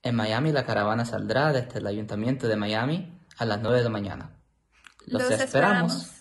En Miami la caravana saldrá desde el Ayuntamiento de Miami a las 9 de la mañana. Los esperamos.